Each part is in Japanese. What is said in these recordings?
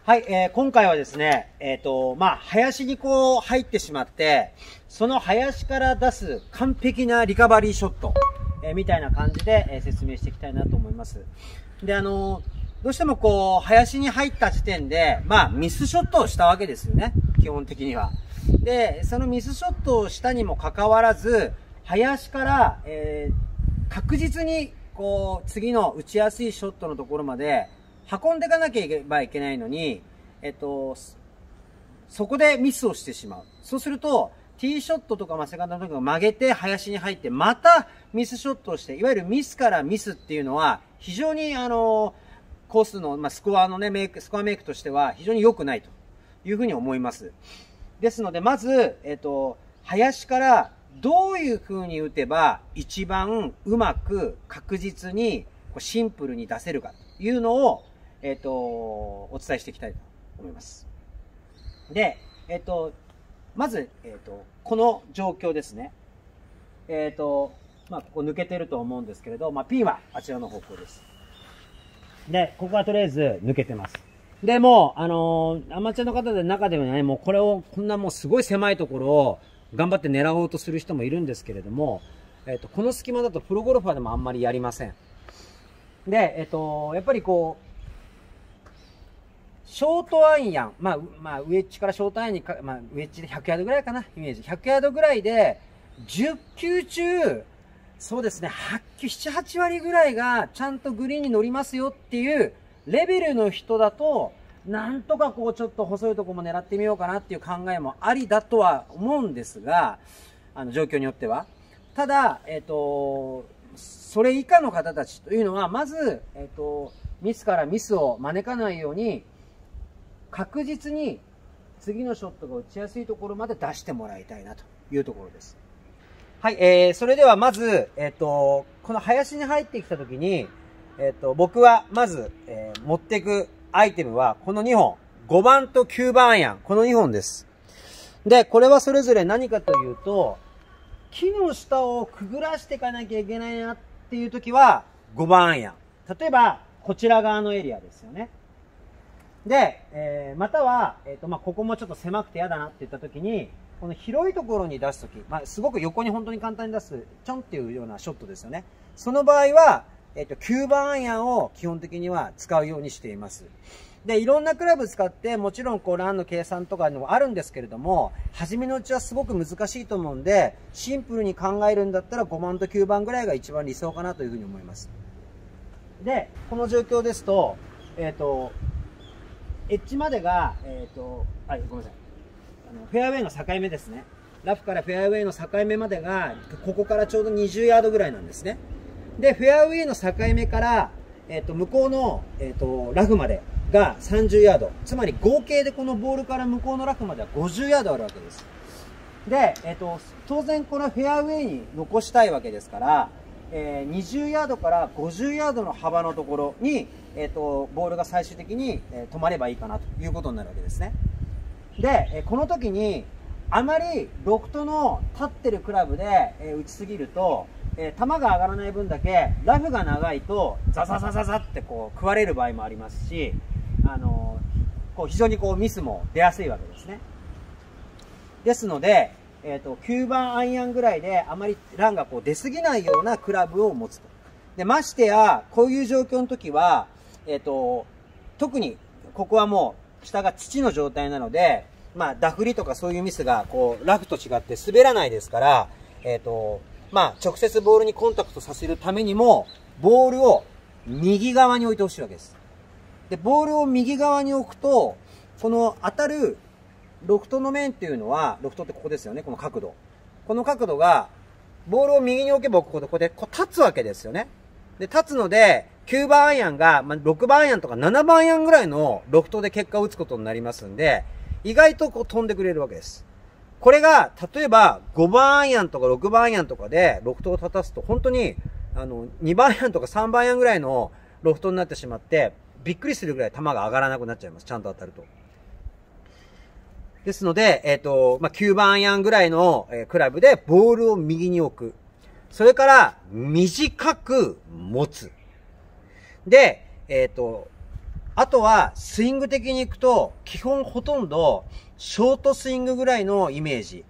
はい、今回はですね、林にこう入ってしまって、その林から出す完璧なリカバリーショット、みたいな感じで、説明していきたいなと思います。で、どうしてもこう、林に入った時点で、ミスショットをしたわけですよね、基本的には。で、そのミスショットをしたにもかかわらず、林から、確実に、こう、次の打ちやすいショットのところまで、運んでいかなければいけないのに、そこでミスをしてしまう。そうすると、ティーショットとかセカンドの時が曲げて林に入って、またミスショットをして、いわゆるミスからミスっていうのは、非常にコースの、スコアのね、スコアメイクとしては非常に良くないというふうに思います。ですので、まず、林からどういうふうに打てば一番うまく確実にシンプルに出せるかというのを、お伝えしていきたいと思います。で、まず、この状況ですね。ここ抜けてると思うんですけれど、ピンはあちらの方向です。で、ここはとりあえず抜けてます。で、もう、アマチュアの方で中ではね、もうこれを、こんなもうすごい狭いところを頑張って狙おうとする人もいるんですけれども、この隙間だとプロゴルファーでもあんまりやりません。で、やっぱりこう、ショートアイアン、ウェッジからショートアイアンにウェッジで100ヤードぐらいかな、イメージ。100ヤードぐらいで、10球中、そうですね、7、8割ぐらいがちゃんとグリーンに乗りますよっていうレベルの人だと、なんとかこうちょっと細いところも狙ってみようかなっていう考えもありだとは思うんですが、状況によっては。ただ、それ以下の方たちというのは、まず、ミスからミスを招かないように、確実に次のショットが打ちやすいところまで出してもらいたいなというところです。はい、それではまず、この林に入ってきたときに、僕はまず、持っていくアイテムはこの2本。5番と9番アイアン。この2本です。で、これはそれぞれ何かというと、木の下をくぐらしていかなきゃいけないなっていうときは5番アイアン。例えば、こちら側のエリアですよね。で、または、ここもちょっと狭くて嫌だなって言ったときに、この広いところに出すとき、すごく横に本当に簡単に出す、ちょんっていうようなショットですよね。その場合は、9番アイアンを基本的には使うようにしています。で、いろんなクラブ使って、もちろんこうランの計算とかもあるんですけれども、初めのうちはすごく難しいと思うんで、シンプルに考えるんだったら5番と9番ぐらいが一番理想かなというふうに思います。で、この状況ですと、エッジまでが、ごめんなさい。フェアウェイの境目ですね。ラフからフェアウェイの境目までが、ここからちょうど20ヤードぐらいなんですね。で、フェアウェイの境目から、向こうの、ラフまでが30ヤード。つまり合計でこのボールから向こうのラフまでは50ヤードあるわけです。で、当然このフェアウェイに残したいわけですから、20ヤードから50ヤードの幅のところに、ボールが最終的に、止まればいいかなということになるわけですね。で、この時に、あまりロフトの立ってるクラブで、打ちすぎると、球が上がらない分だけ、ラフが長いと、ザザザザザってこう、食われる場合もありますし、こう非常にこうミスも出やすいわけですね。ですので、9番アイアンぐらいであまりランがこう出過ぎないようなクラブを持つと。で、ましてや、こういう状況の時は、特に、ここはもう、下が土の状態なので、ダフりとかそういうミスが、こう、ラフと違って滑らないですから、直接ボールにコンタクトさせるためにも、ボールを右側に置いてほしいわけです。で、ボールを右側に置くと、この当たるロフトの面っていうのは、ロフトってここですよね、この角度。この角度が、ボールを右に置けばここでこう立つわけですよね。で、立つので、9番アイアンが、6番アイアンとか7番アイアンぐらいのロフトで結果を打つことになりますんで、意外とこう飛んでくれるわけです。これが、例えば5番アイアンとか6番アイアンとかでロフトを立たすと、本当に、2番アイアンとか3番アイアンぐらいのロフトになってしまって、びっくりするぐらい球が上がらなくなっちゃいます。ちゃんと当たると。ですので、9番アイアンぐらいの、クラブでボールを右に置く。それから、短く持つ。で、 あとは、スイング的にいくと、基本ほとんど、ショートスイングぐらいのイメージ。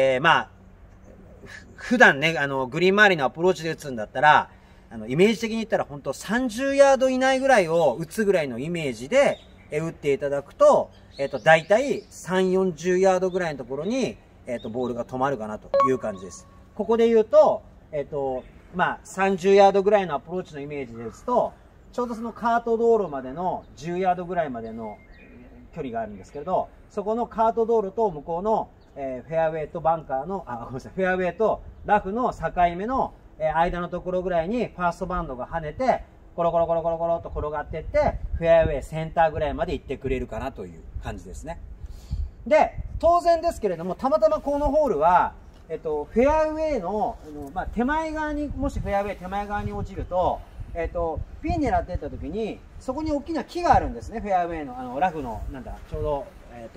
普段ね、グリーン周りのアプローチで打つんだったら、イメージ的に言ったら本当30ヤード以内ぐらいを打つぐらいのイメージで、打っていただくと、だいたい3、40ヤードぐらいのところに、ボールが止まるかなという感じです。ここで言うと、30ヤードぐらいのアプローチのイメージで打つと、ちょうどそのカート道路までの10ヤードぐらいまでの距離があるんですけれど、そこのカート道路と向こうの、フェアウェイとバンカーの、ごめんなさい、フェアウェイとラフの境目の、間のところぐらいにファーストバウンドが跳ねて、コロコロコロコロコロと転がっていって、フェアウェイセンターぐらいまで行ってくれるかなという感じですね。で、当然ですけれども、たまたまこのホールは、フェアウェイの、手前側に、もしフェアウェイ手前側に落ちると、ピン狙っていった時に、そこに大きな木があるんですね、フェアウェイの、ラフの、ちょうど、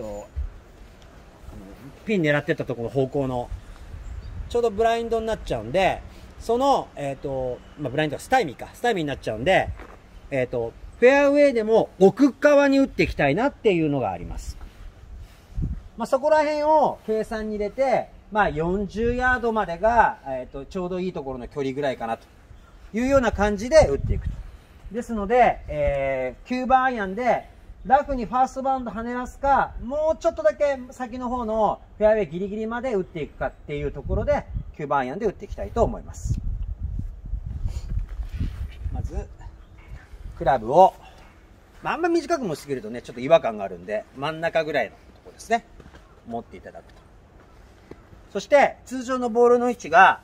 ピン狙っていったところの方向の、ちょうどブラインドになっちゃうんで、その、ブラインドはスタイミーになっちゃうんで、フェアウェイでも奥側に打っていきたいなっていうのがあります。そこら辺を計算に入れて、40ヤードまでが、ちょうどいいところの距離ぐらいかなというような感じで打っていくと。ですので、9番アイアンで、ラフにファーストバウンド跳ねらすか、もうちょっとだけ先の方のフェアウェイギリギリまで打っていくかっていうところで、9番アイアンで打っていきたいと思います。まず、クラブを、あんま短く持ちすぎるとね、ちょっと違和感があるんで、真ん中ぐらいのところですね。持っていただくと。そして、通常のボールの位置が、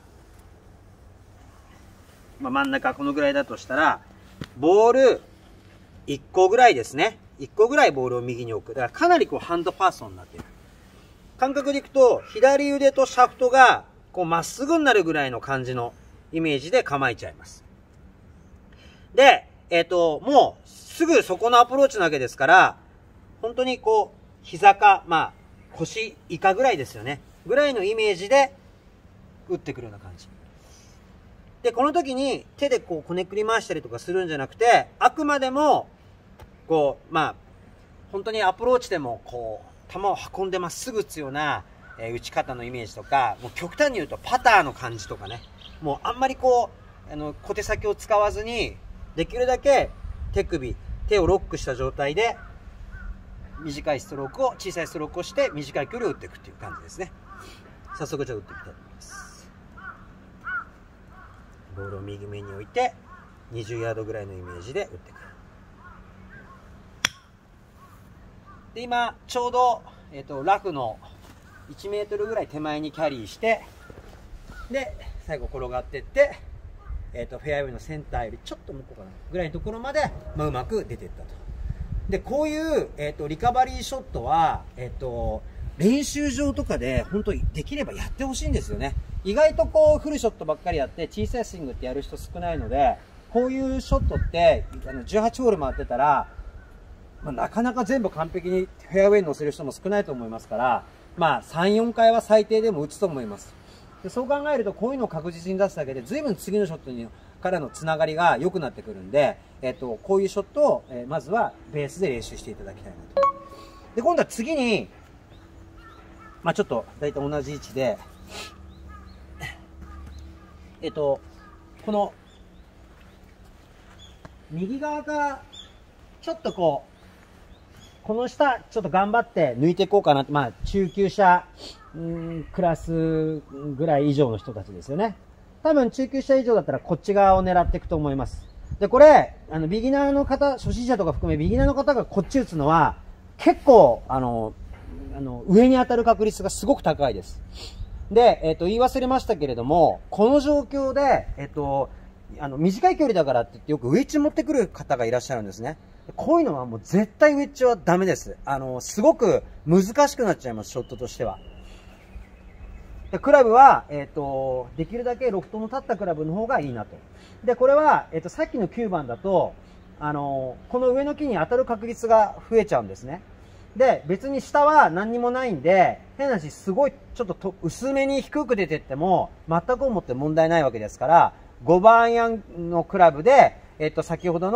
真ん中このぐらいだとしたら、ボール1個ぐらいですね。1個ぐらいボールを右に置く。だからかなりハンドファーストになっている。感覚でいくと、左腕とシャフトが、まっすぐになるぐらいの感じのイメージで構えちゃいます。で、もう、すぐそこのアプローチなわけですから、本当に膝か、腰以下ぐらいですよね。ぐらいのイメージで、打ってくるような感じ。で、この時に手でこねくり回したりとかするんじゃなくて、あくまでも、本当にアプローチでも、球を運んでまっすぐ打つような、打ち方のイメージとか、もう極端に言うとパターの感じとかね。もうあんまり小手先を使わずに、できるだけ手をロックした状態で、短いストロークを、小さいストロークをして短い距離を打っていくっていう感じですね。早速じゃあ打っていきたいと思います。ボールを右目に置いて、20ヤードぐらいのイメージで打っていく。で、今、ちょうど、ラフの1メートルぐらい手前にキャリーして、で、最後転がっていって、フェアウェイのセンターよりちょっと向こうかな、ぐらいのところまで、うまく出ていったと。で、こういう、リカバリーショットは、練習場とかで、本当にできればやってほしいんですよね。意外とフルショットばっかりやって、小さいスイングってやる人少ないので、こういうショットって、18ホール回ってたら、なかなか全部完璧にフェアウェイに乗せる人も少ないと思いますから、3、4回は最低でも打つと思います。で、そう考えると、こういうのを確実に出すだけで、随分次のショットからのつながりが良くなってくるんで、こういうショットを、まずはベースで練習していただきたいなと。で、今度は次に、ちょっと大体同じ位置で、この、右側からちょっとこの下、ちょっと頑張って抜いていこうかなって、中級者、クラスぐらい以上の人たちですよね。多分中級者以上だったらこっち側を狙っていくと思います。で、これ、ビギナーの方、初心者とか含めビギナーの方がこっち打つのは、結構、上に当たる確率がすごく高いです。で、言い忘れましたけれども、この状況で、短い距離だからって言ってよくウェッジ持ってくる方がいらっしゃるんですね。こういうのはもう絶対ウェッジはダメです。すごく難しくなっちゃいます、ショットとしては。でクラブは、できるだけロフトの立ったクラブの方がいいなと。で、これは、さっきの9番だと、この上の木に当たる確率が増えちゃうんですね。で、別に下は何にもないんで、変な話、すごいちょっと薄めに低く出てっても、全く思って問題ないわけですから、5番アイアンのクラブで、先ほどの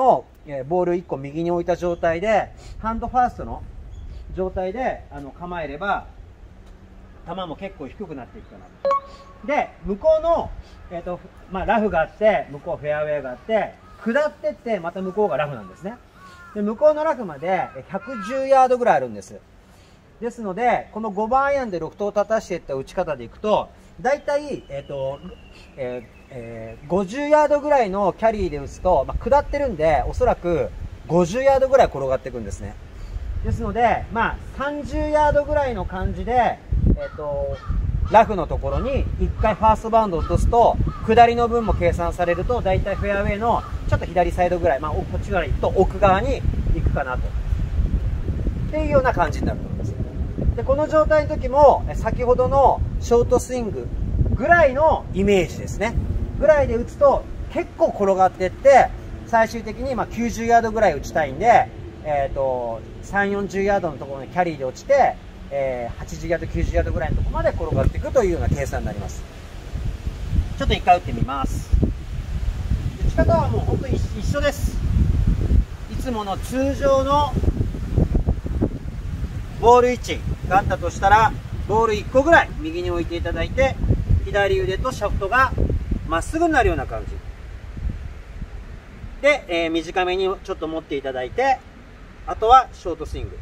ボール1個右に置いた状態で、ハンドファーストの状態で構えれば、球も結構低くなっていくかなと。で、向こうの、ラフがあって、向こうフェアウェイがあって、下ってって、また向こうがラフなんですね。で、向こうのラフまで110ヤードぐらいあるんです。ですので、この5番アイアンでロフトを立たしていった打ち方でいくと、だいたい、50ヤードぐらいのキャリーで打つと、下ってるんで、おそらく50ヤードぐらい転がっていくんですね。ですので、30ヤードぐらいの感じで、ラフのところに1回ファーストバウンドを落とすと、下りの分も計算されると、だいたいフェアウェイのちょっと左サイドぐらい、こっち側に行くと奥側に行くかなと。っていうような感じになると思います。で、この状態の時も、先ほどのショートスイングぐらいのイメージですね。ぐらいで打つと、結構転がっていって、最終的に90ヤードぐらい打ちたいんで、3、40ヤードのところにキャリーで落ちて、80ヤード、90ヤードぐらいのところまで転がっていくというような計算になります。ちょっと一回打ってみます。打ち方はもう本当に一緒です。いつもの通常のボール位置があったとしたら、ボール1個ぐらい右に置いていただいて、左腕とシャフトがまっすぐになるような感じで、短めにちょっと持っていただいて、あとはショートスイング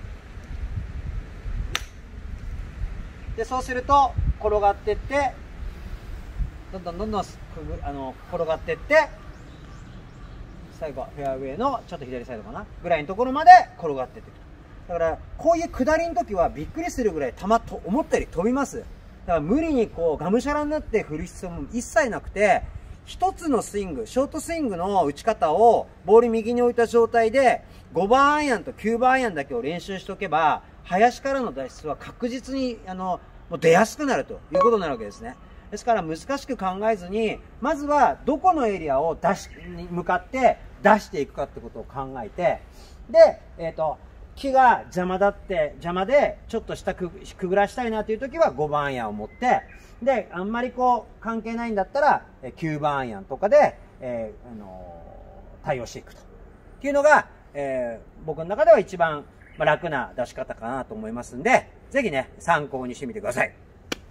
で、そうすると転がっていって、どんどん転がっていって、最後はフェアウェイのちょっと左サイドかなぐらいのところまで転がっていっていく。だからこういう下りの時はびっくりするぐらい球と思ったより飛びます。だから無理にがむしゃらになって振る必要も一切なくて、一つのスイング、ショートスイングの打ち方をボール右に置いた状態で5番アイアンと9番アイアンだけを練習しておけば、林からの脱出は確実にもう出やすくなるということになるわけですね。ですから難しく考えずに、まずはどこのエリアをに向かって出していくかってことを考えて、で、木が邪魔でちょっと下くぐらしたいなという時は5番アイアンを持って、で、あんまり関係ないんだったら9番アイアンとかで、対応していくというのが、僕の中では一番楽な出し方かなと思いますんで、ぜひね、参考にしてみてください。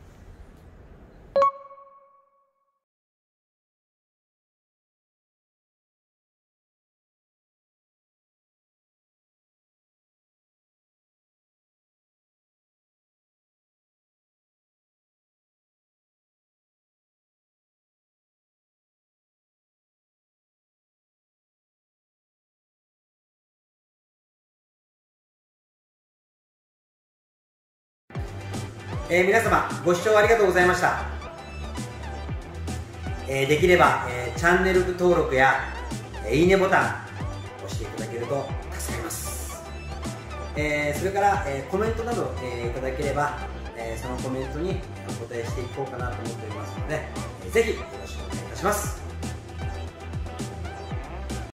皆様ご視聴ありがとうございました。できれば、チャンネル登録や、いいねボタン押していただけると助かります。それから、コメントなど、いただければ、そのコメントにお答えしていこうかなと思っておりますので、ぜひよろしくお願いいたします。